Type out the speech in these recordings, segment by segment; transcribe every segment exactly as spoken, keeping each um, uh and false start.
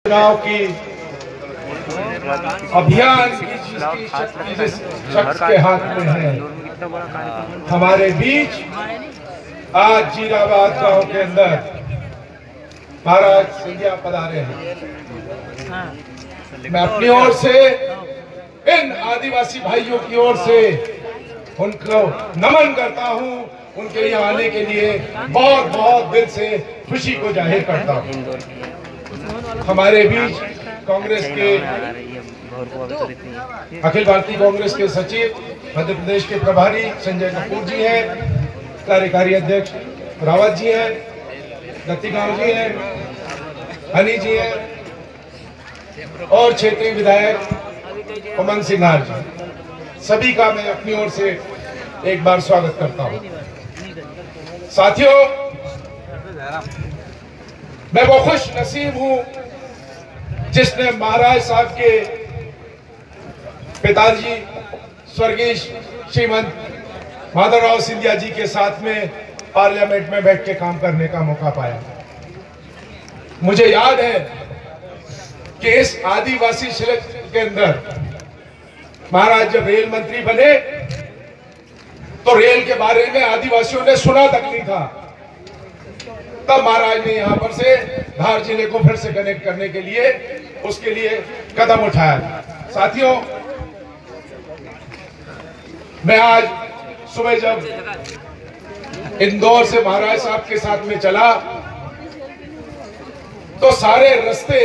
चुनाव की अभियान की जिसकी शक्ति जिस शख्स के हाथ में है, हमारे बीच आज जीराबाद गांव के अंदर महाराज सिंधिया पधारे हैं। मैं अपनी ओर से इन आदिवासी भाइयों की ओर से उनको नमन करता हूं। उनके यहाँ आने के लिए बहुत बहुत दिल से खुशी को जाहिर करता हूं। हमारे बीच कांग्रेस के अखिल भारतीय कांग्रेस के सचिव, मध्य प्रदेश के प्रभारी संजय कपूर जी हैं, कार्यकारी अध्यक्ष रावत जी हैं, दत्तीगांव जी हैं, हनी जी हैं और क्षेत्रीय विधायक उमंग सिंघार जी। सभी का मैं अपनी ओर से एक बार स्वागत करता हूं। साथियों, मैं वो खुश नसीब हूं जिसने महाराज साहब के पिताजी स्वर्गीय श्रीमंत माधवराव सिंधिया जी के साथ में पार्लियामेंट में बैठ के काम करने का मौका पाया। मुझे याद है कि इस आदिवासी क्षेत्र के अंदर महाराज जब रेल मंत्री बने तो रेल के बारे में आदिवासियों ने सुना तक नहीं था। तब महाराज ने यहां पर से धार जिले को फिर से कनेक्ट करने के लिए उसके लिए कदम उठाया। साथियों, मैं आज सुबह जब इंदौर से महाराज साहब के साथ में चला तो सारे रास्ते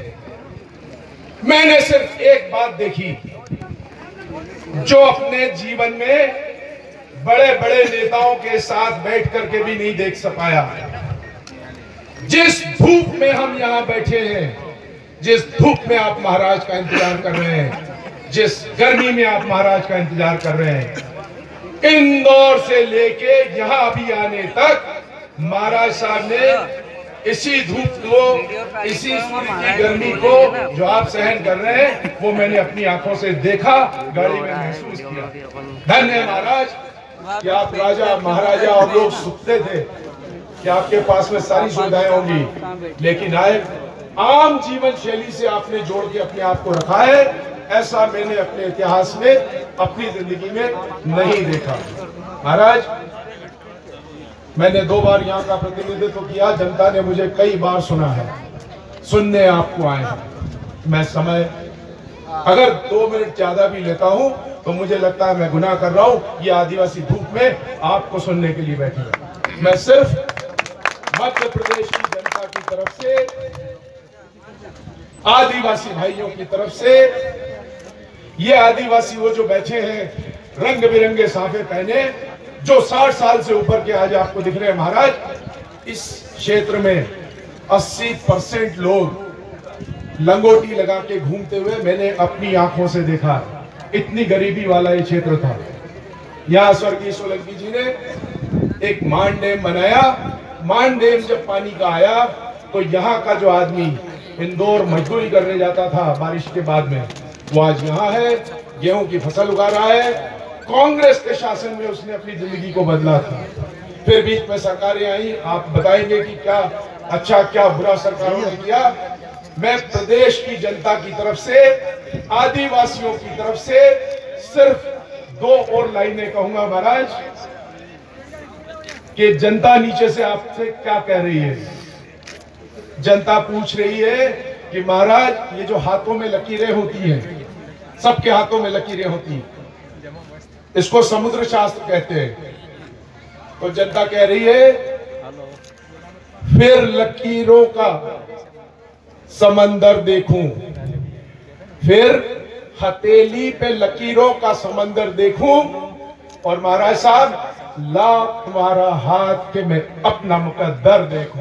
मैंने सिर्फ एक बात देखी जो अपने जीवन में बड़े बड़े नेताओं के साथ बैठ करके भी नहीं देख पाया। जिस धूप में हम यहां बैठे हैं, जिस धूप में आप महाराज का इंतजार कर रहे हैं, जिस गर्मी में आप महाराज का इंतजार कर रहे हैं, इंदौर से लेके यहां अभी आने तक महाराज साहब ने इसी धूप को, इसी सूर्य की गर्मी को जो आप सहन कर रहे हैं, वो मैंने अपनी आंखों से देखा, गाड़ी में महसूस किया। धन्य महाराज कि आप राजा महाराजा और लोग सुखते थे कि आपके पास में सारी सुविधाएं होंगी, लेकिन आए आम जीवन शैली से आपने जोड़ के अपने आप को रखा है। ऐसा मैंने अपने इतिहास में, अपनी जिंदगी में नहीं देखा। महाराज, मैंने दो बार यहाँ का प्रतिनिधित्व किया, जनता ने मुझे कई बार सुना है, सुनने आपको आए हैं। मैं समय अगर दो मिनट ज्यादा भी लेता हूँ तो मुझे लगता है मैं गुनाह कर रहा हूँ। ये आदिवासी धूप में आपको सुनने के लिए बैठे हैं। मैं सिर्फ मध्य प्रदेश की जनता की तरफ से, आदिवासी भाइयों की तरफ से, ये आदिवासी वो जो बैठे हैं रंग बिरंगे साफे पहने, जो साठ साल से ऊपर के आज आपको दिख रहे हैं महाराज, इस क्षेत्र में अस्सी परसेंट लोग लंगोटी लगा के घूमते हुए मैंने अपनी आंखों से देखा। इतनी गरीबी वाला ये क्षेत्र था। यहाँ स्वर्गीय सोलंकी जी ने एक मान डैम बनाया। मान डैम जब पानी का आया तो यहाँ का जो आदमी इंदौर मजदूरी करने जाता था बारिश के बाद में, वो आज यहाँ है, गेहूं की फसल उगा रहा है। कांग्रेस के शासन में उसने अपनी जिंदगी को बदला था। फिर बीच में सरकारें आई, आप बताएंगे कि क्या अच्छा क्या बुरा सरकारों ने किया। मैं प्रदेश की जनता की तरफ से, आदिवासियों की तरफ से सिर्फ दो और लाइनें कहूंगा महाराज, कि जनता नीचे से आपसे क्या कह रही है। जनता पूछ रही है कि महाराज, ये जो हाथों में लकीरें होती हैं, सबके हाथों में लकीरें होती हैं, इसको समुद्र शास्त्र कहते हैं। तो जनता कह रही है, फिर लकीरों का समंदर देखूं, फिर हथेली पे लकीरों का समंदर देखूं, और महाराज साहब, लाख तुम्हारा हाथ के मैं अपना मुकद्दर देखूं।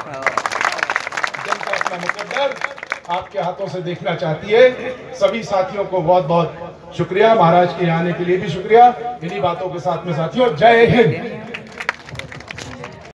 जनता अपना मुकद्दर आपके हाथों से देखना चाहती है। सभी साथियों को बहुत बहुत शुक्रिया, महाराज के आने के लिए भी शुक्रिया। इन्हीं बातों के साथ में साथियों, जय हिंद।